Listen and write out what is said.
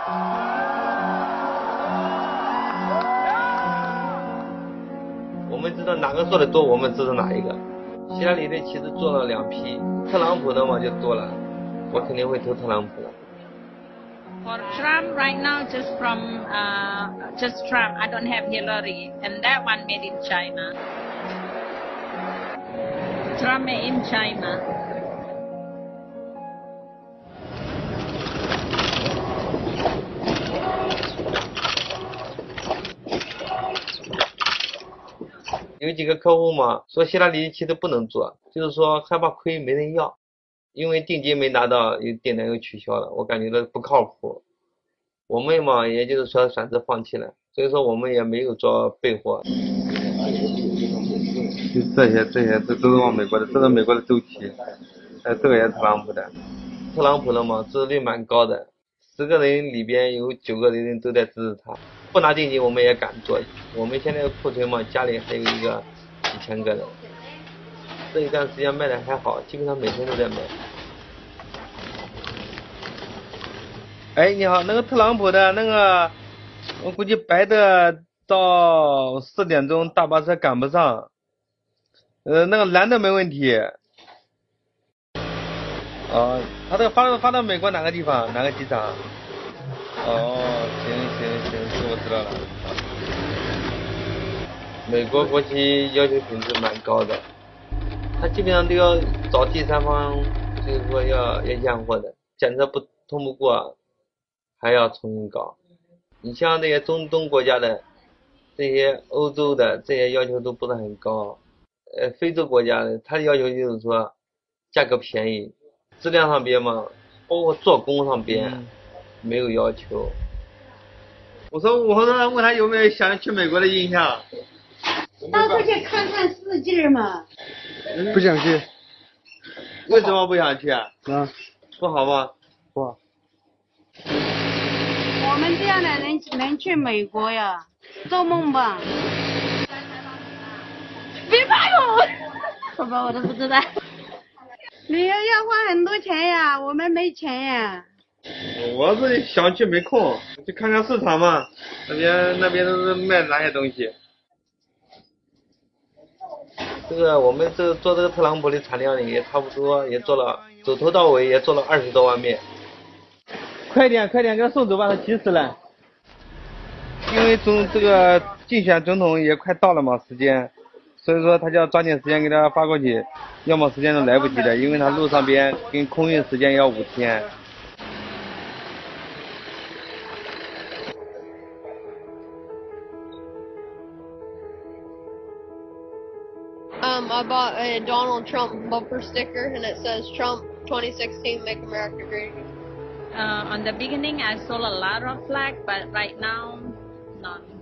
我们知道哪个做的多，我们支持哪一个。希拉里的其实做了2批，特朗普的嘛就多了，我肯定会投特朗普。 For Trump right now, just Trump. I don't have Hillary, and that one made in China. Trump made in China. 有几个客户嘛说希拉里其实不能做，就是说害怕亏没人要，因为定金没拿到，有订单又取消了，我感觉到不靠谱。我们嘛也就是说选择放弃了，所以说我们也没有做备货。这些都是往美国的，这是美国的周期，这个也是特朗普的。特朗普的嘛支持率蛮高的，10个人里边有9个人都在支持他。不拿定金我们也敢做，我们现在库存嘛家里还有一个几千个人，这一段时间卖的还好，基本上每天都在卖。哎，你好，那个特朗普的那个，我估计白的到4点钟大巴车赶不上，那个蓝的没问题。他这个发到美国哪个地方，哪个机场？行，这我知道了。美国国旗要求品质蛮高的，他基本上都要找第三方，就是说要验货的，检测通不过，还要重新搞。你像这些中东国家的，这些欧洲的这些要求都不是很高，非洲国家的，他的要求就是说价格便宜，质量上边嘛，包括做工上边没有要求。我说问他有没有想去美国的印象。 到处去看看世界嘛。 不想去。 为什么不想去啊？不好吗？ 不好。 我们这样的人能去美国呀？做梦吧！别拍我！好吧，我都不知道。旅游要花很多钱呀，我们没钱呀。 我是想去没空，去看看市场嘛，那边都是卖哪些东西。这个我们做这个特朗普的产量也差不多，也做了走头到尾也做了20多万面。快点给他送走吧，他急死了。因为这个竞选总统也快到了嘛，时间，所以说他就要抓紧时间给他发过去，要么时间都来不及的，因为他路上边跟空运时间要5天。 I bought a Donald Trump bumper sticker and it says Trump 2016 Make America Great Again. On the beginning I sold a lot of flag, but right now none.